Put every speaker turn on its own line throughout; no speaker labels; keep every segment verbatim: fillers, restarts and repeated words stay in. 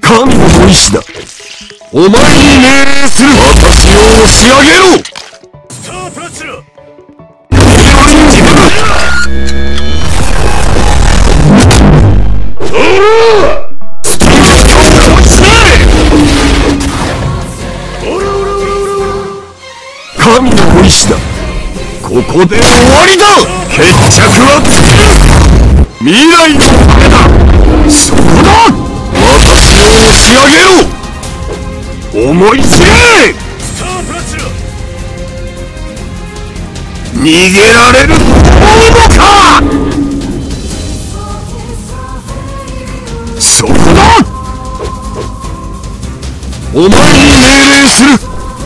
神のご意志だ。お前に命令する。私を押し上げろ。
さあプラチナ、
自分だ。スピードを落ちない。神のご意志だ。ここで終わりだ。決着はつける。未来のためだ。そこだ。私を押し上げろ。思い知れ。
さあプラチナ、
逃げられると思うのか。そこだ。お前に命令する。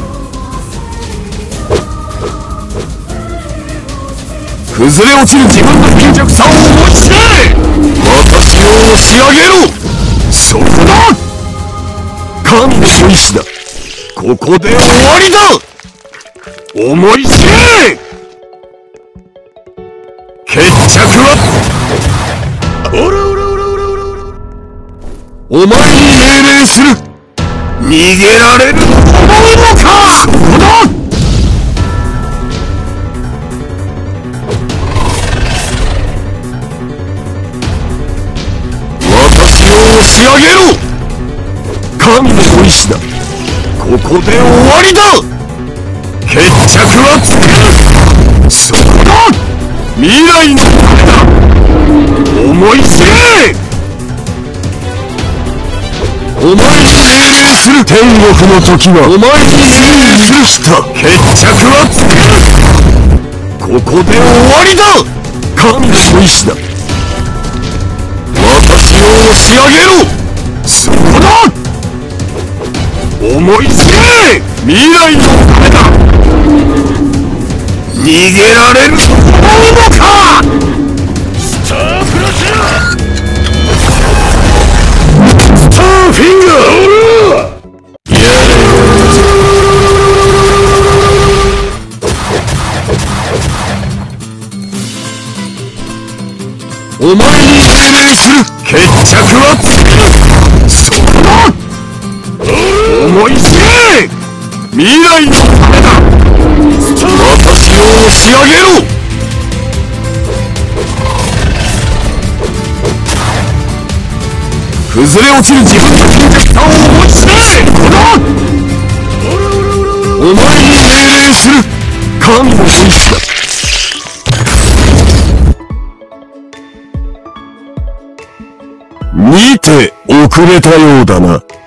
崩れ落ちる自分の貧弱さを思い知れ。私を押し上げろ。そこだ。神のご意志だ。ここで終わりだ。思い知れ。決着はおらおらおらおらおらおら。お前に命令する。逃げられると思うのか。そこだ。押し上げろ。神のご意志だ。ここで終わりだ。決着はつける。そこだ。未来のためだ。思い知れ。お前に命令する。天国の時はお前に命令する。した決着はつける。ここで終わりだ。神のご意志だ。私を押し上げろ。そこだ。思い知れ。未来のためだ。逃げられると思うのか。
スタープラチナ、
スターフィンガー。やれ。お前に命令する。決着はつける。そこだ。思い知れ。未来のためだ。私を押し上げろ。崩れ落ちる自分の貧弱さを思い知れ。そこだ。お前に命令する。神のご意志だ。見て遅れたようだな。